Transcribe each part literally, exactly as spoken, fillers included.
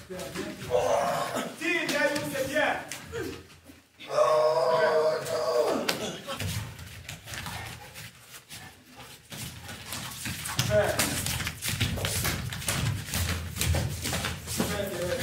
Super bien. Si, Daniel, c'est bien. Super. Super bien.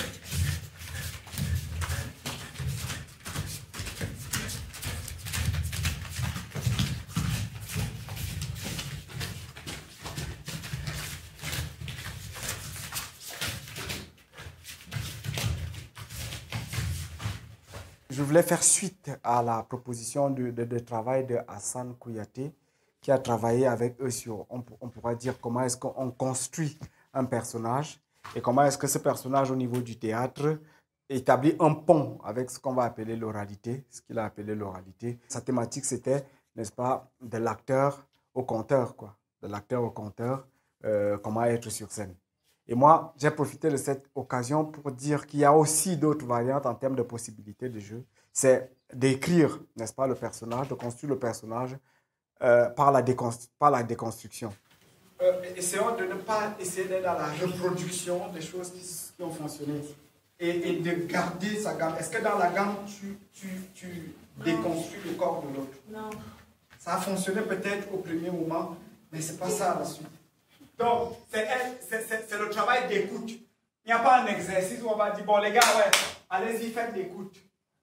Je voulais faire suite à la proposition de, de, de travail de Hassan Kouyaté, qui a travaillé avec eux sur, on, on pourra dire, comment est-ce qu'on construit un personnage et comment est-ce que ce personnage au niveau du théâtre établit un pont avec ce qu'on va appeler l'oralité, ce qu'il a appelé l'oralité. Sa thématique, c'était, n'est-ce pas, de l'acteur au conteur, quoi, de l'acteur au conteur, euh, comment être sur scène. Et moi, j'ai profité de cette occasion pour dire qu'il y a aussi d'autres variantes en termes de possibilités de jeu. C'est d'écrire, n'est-ce pas, le personnage, de construire le personnage euh, par, la par la déconstruction. Euh, essayons de ne pas essayer d'être dans la reproduction des choses qui, qui ont fonctionné et, et de garder sa gamme. Est-ce que dans la gamme, tu, tu, tu déconstruis le corps de l'autre? Non. Ça a fonctionné peut-être au premier moment, mais ce n'est pas ça à la suite. Donc, c'est le travail d'écoute. Il n'y a pas un exercice où on va dire, bon les gars, ouais, allez-y, faites l'écoute.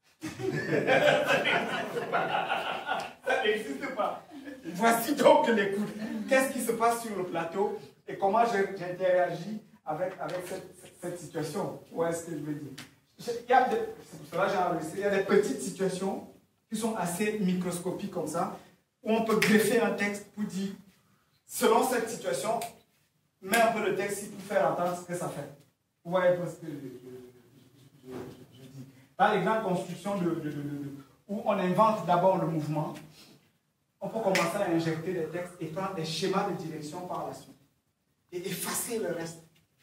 Ça n'existe pas. Voici donc l'écoute. Qu'est-ce qui se passe sur le plateau et comment j'interagis avec, avec cette, cette situation? Où est-ce que je veux dire? C'est pour cela que j'ai enregistré. Il y a des petites situations qui sont assez microscopiques comme ça, où on peut greffer un texte pour dire, selon cette situation, mets un peu de texte pour faire entendre ce que ça fait. Vous voyez ce que je, je, je, je, je dis. Dans les grandes constructions de, de, de, de, où on invente d'abord le mouvement, on peut commencer à injecter des textes et prendre des schémas de direction par la suite. Et effacer le reste.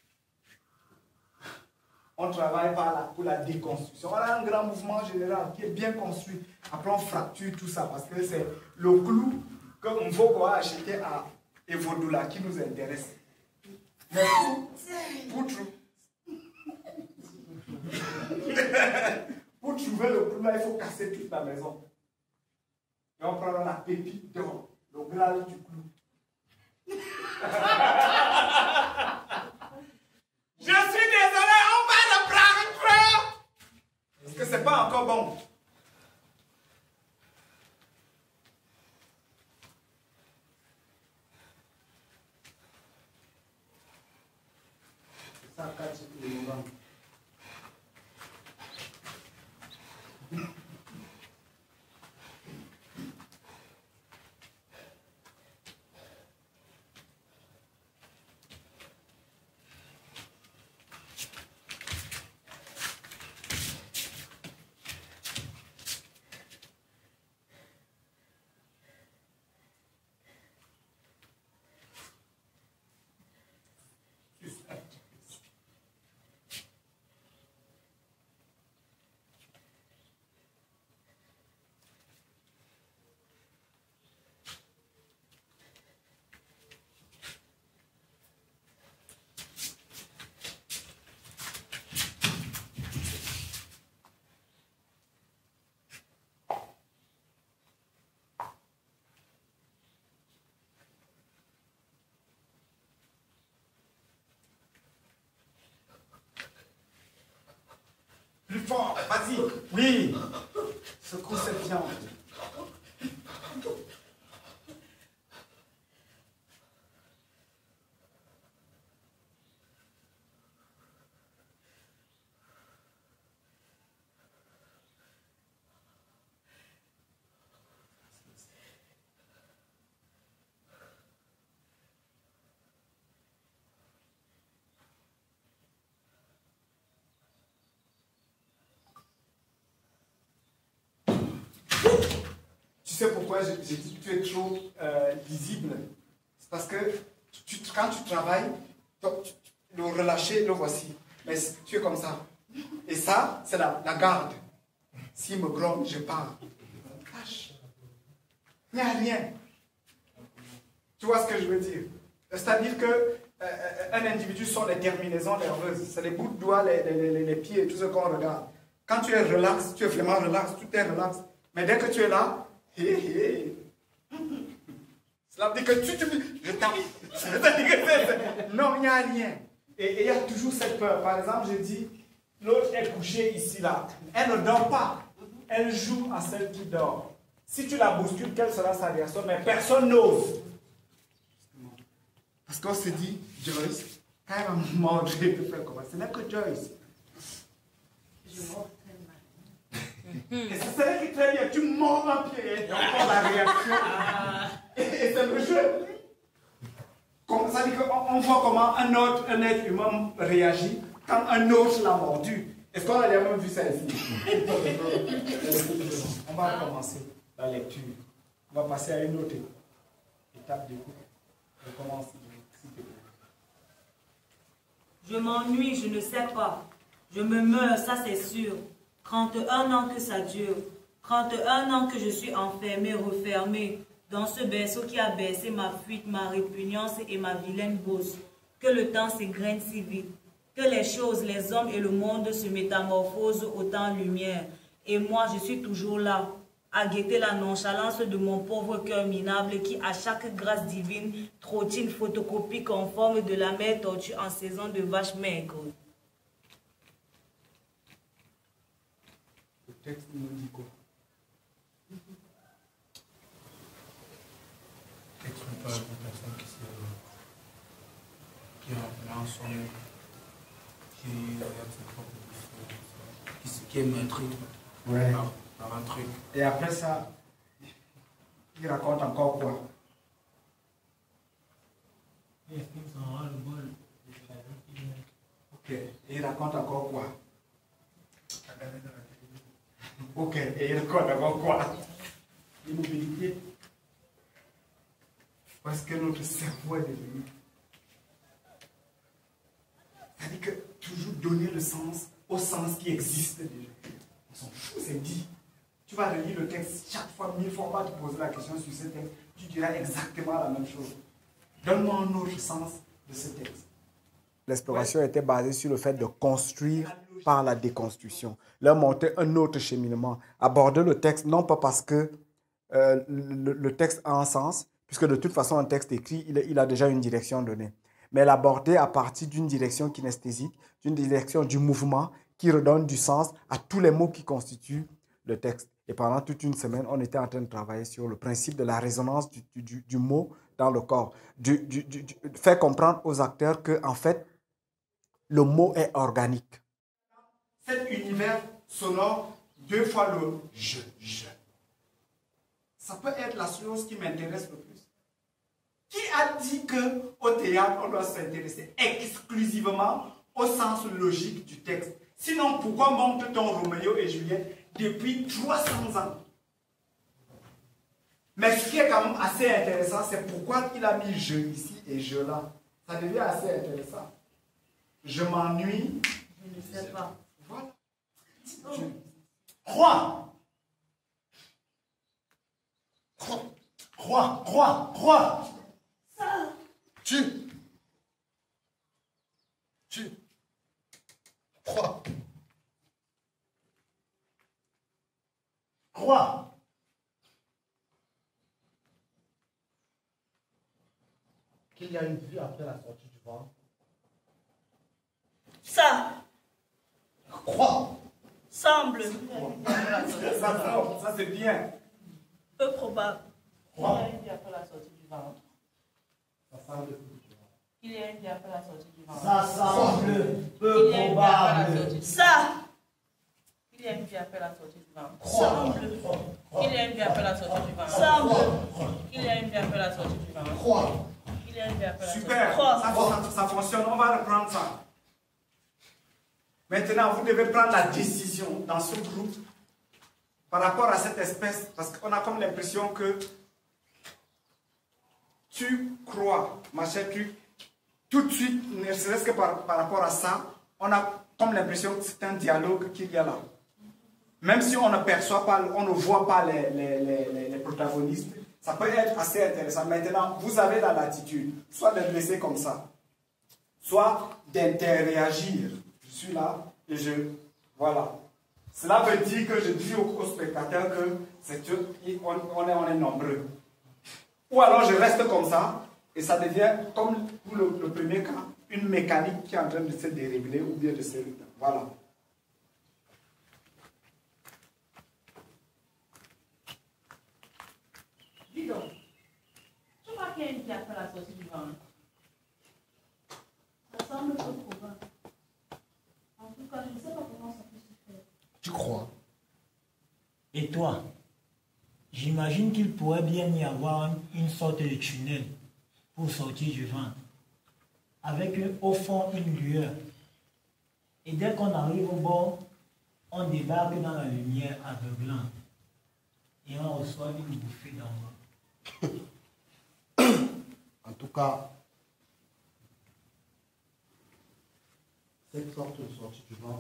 On travaille par la, pour la déconstruction. On a un grand mouvement général qui est bien construit. Après, on fracture tout ça parce que c'est le clou qu'on va acheter à Evodoula qui nous intéresse. Mais pour, pour, pour trouver le clou là, il faut casser toute la maison. Et on prend la pépite d'or, le graal du clou. Je suis désolé, on va le prendre. Parce que c'est pas encore bon. Ça cache les mouvements. Plus fort, vas-y. Oui. Secoue cette viande. Tu sais pourquoi j'ai dit que tu es trop euh, lisible? C'est parce que tu, quand tu travailles, le relâcher, le voici. Mais tu es comme ça. Et ça, c'est la, la garde. S'il me gronde, je pars. Cache. Il n'y a rien. Tu vois ce que je veux dire? C'est-à-dire que euh, un individu sont les terminaisons nerveuses. C'est les bouts de doigts, les, les, les, les pieds, tout ce qu'on regarde. Quand tu es relax, tu es vraiment relax, tout est relax. Mais dès que tu es là, hé hé. Cela veut dire que tu, tu je tape. Non, il n'y a rien. Et il y a toujours cette peur. Par exemple, je dis, l'autre est couchée ici, là. Elle ne dort pas. Elle joue à celle qui dort. Si tu la bouscules, quelle sera sa réaction? Mais personne n'ose. Parce qu'on se dit, Joyce, quand elle va mordre, je peux faire comment? Ce n'est que Joyce. Je mords très mal. Et c'est celle qui très bien. Tu mords un pied et encore la réaction. Et, et c'est le jeu. Comme ça dit qu'on on voit comment un autre un être humain réagit quand un autre l'a mordu. Est-ce qu'on a jamais vu ça ici? On va commencer la lecture. On va passer à une autre étape d'écoute. On commence. Je m'ennuie, je ne sais pas. Je me meurs, ça c'est sûr. trente et un ans que ça dure. trente et un ans que je suis enfermée, refermée. Dans ce berceau qui a bercé ma fuite, ma répugnance et ma vilaine bosse. Que le temps s'égrène si vite. Que les choses, les hommes et le monde se métamorphosent au temps-lumière. Et moi, je suis toujours là, à guetter la nonchalance de mon pauvre cœur minable qui, à chaque grâce divine, trottine photocopie conforme de la mère tortue en saison de vache maigre. Le texte nous dit quoi? Le texte nous parle d'une personne qui se... qui est en plein sommeil, qui regarde ses propres qui, qui aime un truc. Ouais. Par, par un truc. Et après ça, il raconte encore quoi? Ok. Et il raconte encore quoi? Ok. Et il raconte encore quoi? L'immobilité. Parce que notre cerveau est devenu. C'est-à-dire que toujours donner le sens au sens qui existe déjà. On s'en fout, c'est dit. Tu vas relire le texte chaque fois, mille fois, on va te poser la question sur ce texte. Tu diras exactement la même chose. Donne-moi un autre sens de ce texte. L'exploration était basée sur le fait de construire par la déconstruction. Leur montrer un autre cheminement. Aborder le texte, non pas parce que euh, le, le texte a un sens, puisque de toute façon, un texte écrit, il, il a déjà une direction donnée. Mais l'aborder à partir d'une direction kinesthésique, d'une direction du mouvement qui redonne du sens à tous les mots qui constituent le texte. Et pendant toute une semaine, on était en train de travailler sur le principe de la résonance du, du, du mot dans le corps. Du, du, du, du, faire comprendre aux acteurs que, en fait, le mot est organique. Cet univers sonore, deux fois le je, je. Ça peut être la chose qui m'intéresse le plus. Qui a dit qu'au théâtre, on doit s'intéresser exclusivement au sens logique du texte? Sinon, pourquoi monte-t-on Roméo et Juliette depuis trois cents ans? Mais ce qui est quand même assez intéressant, c'est pourquoi il a mis je ici et je là. Ça devient assez intéressant. Je m'ennuie. Je ne sais pas. Voilà. Je... Crois. Crois, crois, crois. Ça. Tu. Tu. Crois. Crois. Qu'il y a une vie après la sortie du ventre. Ça. Crois. Semble. Ça, ça, ça c'est bien. Peu probable. Crois. Il y a une vie après la sortie du ventre. Ça semble peu Il y a une vie après la sortie du ventre. Ça semble peu Il y a une vie après la probable. sortie du Ça. Il y a une vie après la sortie du ventre. Semble. Il y a une vie après la sortie du ventre. Semble. Il y a une vie après la sortie du ventre. Crois. Il y a une vie après la sortie du Super, Crois. ça, ça, ça fonctionne, on va reprendre ça. Maintenant, vous devez prendre la décision dans ce groupe par rapport à cette espèce, parce qu'on a comme l'impression que tu crois, machin truc, tout de suite, ne serait-ce que par, par rapport à ça, on a comme l'impression que c'est un dialogue qu'il y a là. Même si on ne perçoit pas, on ne voit pas les, les, les, les protagonistes, ça peut être assez intéressant. Maintenant, vous avez la latitude, soit de le laisser comme ça, soit d'interréagir. Je suis là et je... Voilà. Cela veut dire que je dis aux, aux spectateurs que c'est on, on, est, on est nombreux. Ou alors je reste comme ça et ça devient, comme pour le, le premier cas, une mécanique qui est en train de se dérégler ou bien de se... Voilà. Dis donc, tu vois qu'il y a une qui a fait la sortie du vent. Ça semble trop probable. En tout cas, je ne sais pas comment ça peut se faire. Tu crois? Et toi, j'imagine qu'il pourrait bien y avoir une sorte de tunnel pour sortir du vent, avec au fond une lueur. Et dès qu'on arrive au bord, on débarque dans la lumière aveuglante et on reçoit une bouffée d'en bas. En tout cas, cette sorte de sortie du vent,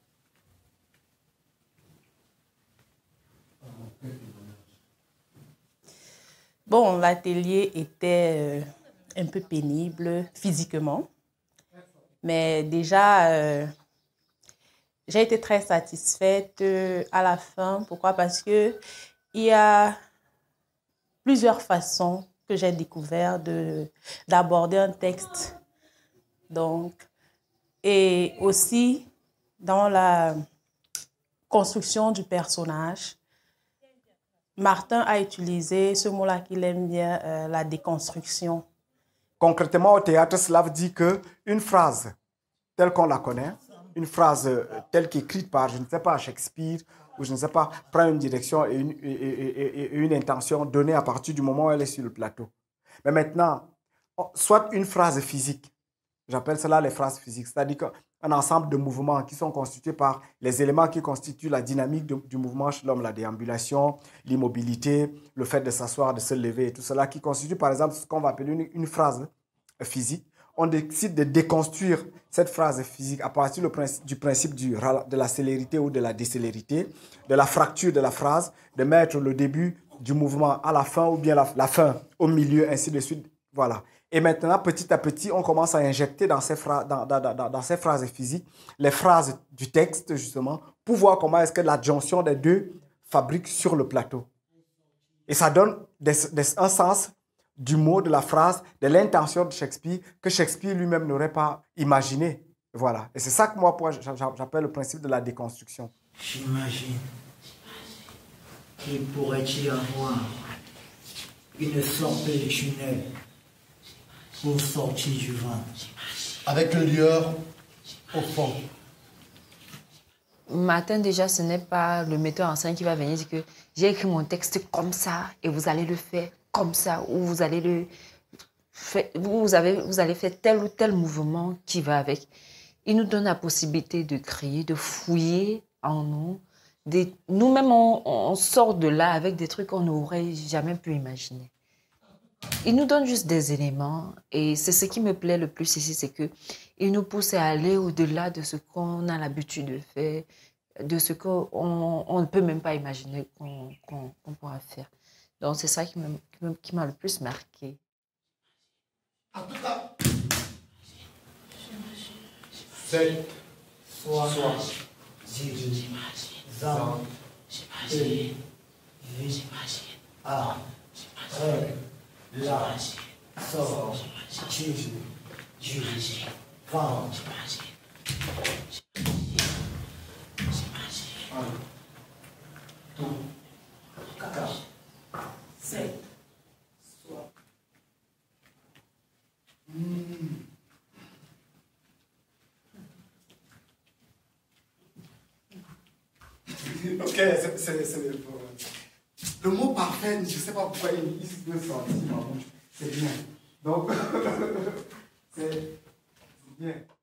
Bon, l'atelier était euh, un peu pénible physiquement, mais déjà, euh, j'ai été très satisfaite euh, à la fin. Pourquoi? Parce que il y a plusieurs façons que j'ai découvert de d'aborder un texte. Donc, et aussi dans la construction du personnage. Martin a utilisé ce mot-là qu'il aime bien, euh, la déconstruction. Concrètement, au théâtre, cela veut dire qu'une phrase telle qu'on la connaît, une phrase telle qu'écrite par, je ne sais pas, Shakespeare, ou je ne sais pas, prend une direction et une, et, et, et une intention donnée à partir du moment où elle est sur le plateau. Mais maintenant, soit une phrase physique, j'appelle cela les phrases physiques, c'est-à-dire qu'un ensemble de mouvements qui sont constitués par les éléments qui constituent la dynamique de, du mouvement chez l'homme, la déambulation, l'immobilité, le fait de s'asseoir, de se lever, et tout cela qui constitue par exemple ce qu'on va appeler une, une phrase physique. On décide de déconstruire cette phrase physique à partir du principe, du principe du, de la célérité ou de la décélérité, de la fracture de la phrase, de mettre le début du mouvement à la fin ou bien la, la fin au milieu, ainsi de suite. Voilà. Et maintenant, petit à petit, on commence à injecter dans ces, phrases, dans, dans, dans, dans ces phrases physiques les phrases du texte, justement, pour voir comment est-ce que l'adjonction des deux fabrique sur le plateau. Et ça donne des, des, un sens du mot, de la phrase, de l'intention de Shakespeare que Shakespeare lui-même n'aurait pas imaginé. Voilà. Et c'est ça que moi, j'appelle le principe de la déconstruction. J'imagine qu'il pourrait y avoir une sorte de tunnel pour sortir du vent. avec une lueur au fond. Martin, déjà, ce n'est pas le metteur en scène qui va venir dire que j'ai écrit mon texte comme ça et vous allez le faire comme ça, ou vous allez le faire, vous, avez, vous allez faire tel ou tel mouvement qui va avec. Il nous donne la possibilité de créer, de fouiller en nous. Nous-mêmes, on, on sort de là avec des trucs qu'on n'aurait jamais pu imaginer. Il nous donne juste des éléments et c'est ce qui me plaît le plus ici, c'est qu'il nous pousse à aller au-delà de ce qu'on a l'habitude de faire, de ce qu'on on ne peut même pas imaginer qu'on qu'on, qu'on pourra faire. Donc c'est ça qui m'a qui m'a le plus marqué. En tout cas, c'est Soit, soit, diri, zan, e, vi, a, e, la, so, ti, ju, van. Un, deux, quatre, sept, soit. Mm. Ok, c'est le, le mot parfait, je ne sais pas pourquoi il, il se peut sortir, c'est bien. Donc, c'est bien.